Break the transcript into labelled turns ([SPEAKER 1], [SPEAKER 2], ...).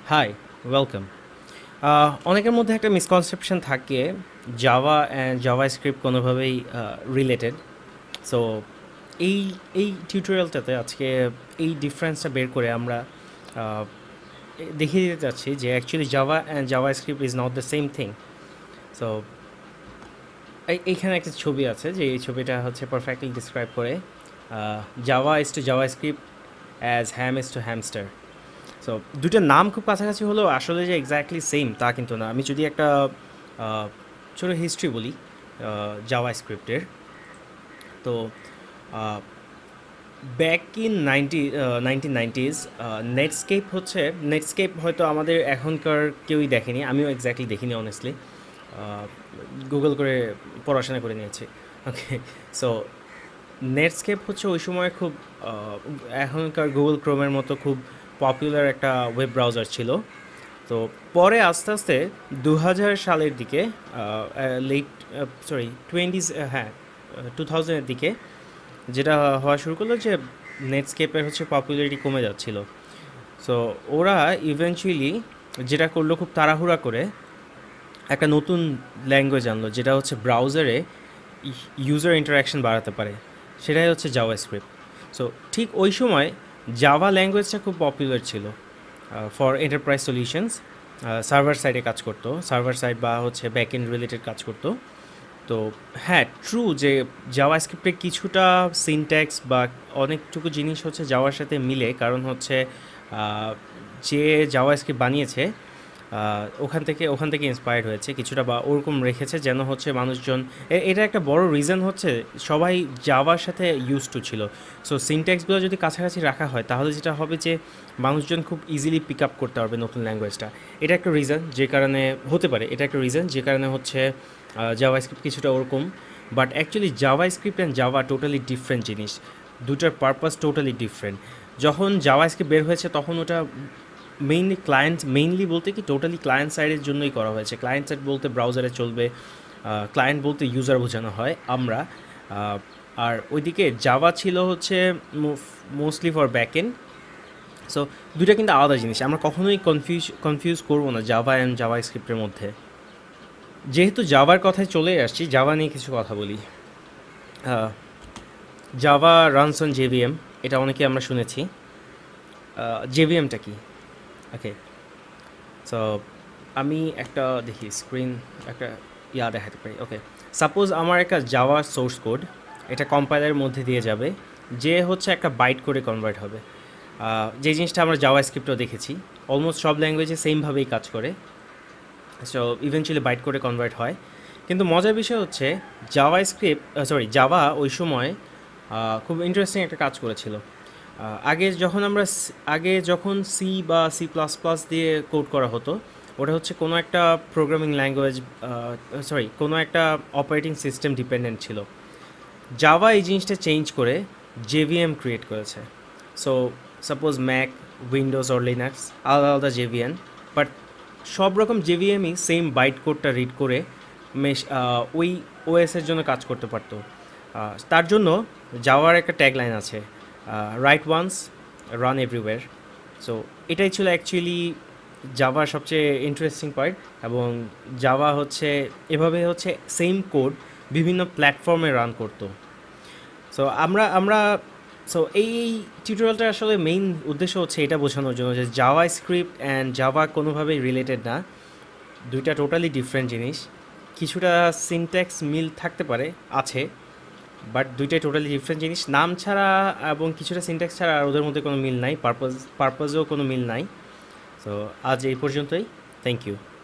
[SPEAKER 1] High, welcome. অনেকের মধ্যে একটা মিসকনসেপশন থাকে জাভা অ্যান্ড জাভাস্ক্রিপ্ট কোনোভাবেই রিলেটেড। সো এই এই টিউটোরিয়ালটাতে আজকে এই ডিফারেন্সটা বের করে আমরা আহ, দেখিয়ে দিতে চাচ্ছি যে actually Java and JavaScript is not the same thing. So এইখানে একটা ছবি আছে যে এই ছবিটা হচ্ছে পারফেক্টলি ডিসক্রাইব করে Java is to JavaScript as ham is to hamster. So দুটোর নাম খুব কাছাকাছি হলেও আসলে যে এক্স্যাক্টলি সেম তা কিন্তু না। আমি যদি একটা ছোটো হিস্ট্রি বলি জাভা স্ক্রিপ্টের, তো ব্যাক ইন 1990s নেটস্কেপ হয়তো আমাদের এখনকার কেউই দেখেনি, আমিও এক্স্যাক্টলি দেখিনি অনেস্টলি। গুগল করে পড়াশোনা করে নিয়েছি। ওকে, সো নেটস্কেপ হচ্ছে ওই সময় খুব এখনকার গুগল ক্রোমের মতো খুব পপুলার একটা ওয়েব ব্রাউজার ছিল। তো পরে আস্তে আস্তে 2000 সালের দিকে, টোয়েন্টিজ, হ্যাঁ 2000-এর দিকে যেটা হওয়া শুরু করলো যে নেটস্কেপের হচ্ছে পপুলারিটি কমে যাচ্ছিল। সো ওরা ইভেনচুয়ালি যেটা করলো, খুব তাড়াহুড়া করে একটা নতুন ল্যাঙ্গুয়েজ আনলো যেটা হচ্ছে ব্রাউজারে ইউজার ইন্টারাকশন বাড়াতে পারে, সেটাই হচ্ছে জাভাস্ক্রিপ্ট। সো ঠিক ওই সময় জাভা ল্যাঙ্গুয়েজটা খুব পপুলার ছিল ফর এন্টারপ্রাইজ সলিউশনস। সার্ভার সাইডে কাজ করতো, সার্ভার সাইড বা হচ্ছে ব্যাক এন্ড রিলেটেড কাজ করতো। তো হ্যাঁ, ট্রু যে জাভাস্ক্রিপ্টে কিছুটা সিনট্যাক্স বা অনেকটুকু জিনিস হচ্ছে জাভার সাথে মিলে, কারণ হচ্ছে যে জাভাস্ক্রিপ্ট বানিয়েছে ওখান থেকে ইন্সপায়ার্ড হয়েছে কিছুটা, বা ওরকম রেখেছে যেন হচ্ছে মানুষজন, এটা একটা বড় রিজন হচ্ছে সবাই জাভার সাথে ইউজ টু ছিল। সো সিনট্যাক্সগুলো যদি কাছাকাছি রাখা হয় তাহলে যেটা হবে যে মানুষজন খুব ইজিলি পিক আপ করতে পারবে নতুন ল্যাঙ্গুয়েজটা। এটা একটা রিজন যে কারণে হতে পারে, এটা একটা রিজন যে কারণে হচ্ছে জাভাস্ক্রিপ্ট কিছুটা ওরকম। But actually JavaScript and Java totally different জিনিস, দুটার পারপাস টোটালি ডিফারেন্ট। যখন জাভাস্ক্রিপ্ট বের হয়েছে তখন ওটা মেইনলি বলতে কি টোটালি ক্লায়েন্ট সাইডের জন্যই করা হয়েছে। ক্লায়েন্ট সাইড বলতে ব্রাউজারে চলবে, ক্লায়েন্ট বলতে ইউজার বোঝানো হয় আমরা। আর ওইদিকে জাভা ছিল হচ্ছে mostly for back end. So দুইটা কিন্তু আলাদা জিনিস, আমরা কখনোই কনফিউজ করবো না জাভা অ্যান্ড জাভা স্ক্রিপ্টের মধ্যে। যেহেতু জাভার কথায় চলে আসছি, জাভা নিয়ে কিছু কথা বলি। জাভা রানস অন জেভিএম, এটা অনেকে আমরা শুনেছি। জেভিএমটা কি? ওকে, সো আমি একটা দেখি স্ক্রিন, একটা দেখাতে পারি। ওকে, সাপোজ আমার একটা জাভা সোর্স কোড, এটা কম্পাইলারের মধ্যে দিয়ে যাবে, যে হচ্ছে একটা বাইট করে কনভার্ট হবে। যে জিনিসটা আমরা জাভা স্ক্রিপ্টও দেখেছি, অলমোস্ট সব ল্যাঙ্গুয়েজে সেমভাবেই কাজ করে। সো ইভেনচুয়ালি বাইট করে কনভার্ট হয়। কিন্তু মজার বিষয় হচ্ছে জাভা ওই সময় খুব ইন্টারেস্টিং একটা কাজ করেছিল। আগে যখন সি বা সি প্লাস প্লাস দিয়ে কোড করা হতো, ওটা হচ্ছে কোনো একটা প্রোগ্রামিং ল্যাঙ্গুয়েজ, কোনো একটা অপারেটিং সিস্টেম ডিপেন্ডেন্ট ছিল। জাভা এই জিনিসটা চেঞ্জ করে জেভিএম ক্রিয়েট করেছে। So suppose Mac, Windows or Linux আলাদা আলাদা জেভিএম, বাট সব রকম জেভিএমই সেম বাইট কোডটা রিড করে ওই ওএসের জন্য কাজ করতে পারতো। তার জন্য জাভার একটা ট্যাগলাইন আছে, write once run everywhere. So এটাই ছিল অ্যাকচুয়ালি জাভার সবচেয়ে ইন্টারেস্টিং পার্ট। এবং জাভা হচ্ছে এভাবে হচ্ছে সেম কোড বিভিন্ন প্ল্যাটফর্মে রান করতো। সো আমরা সো এই টিউটোরিয়ালটা আসলে মেইন উদ্দেশ্য হচ্ছে এটা বোঝানোর জন্য যে জাভা স্ক্রিপ্ট অ্যান্ড জাভা কোনোভাবেই রিলেটেড না, দুইটা টোটালি ডিফারেন্ট জিনিস। কিছুটা সিনট্যাক্স মিল থাকতে পারে, আছে, বাট দুইটাই টোটালি ডিফারেন্ট জিনিস। নাম ছাড়া এবং কিছুটা সিনট্যাক্স ছাড়া আর ওদের মধ্যে কোনো মিল নাই, পারপাজেও কোনো মিল নাই। সো আজ এই পর্যন্তই। Thank you.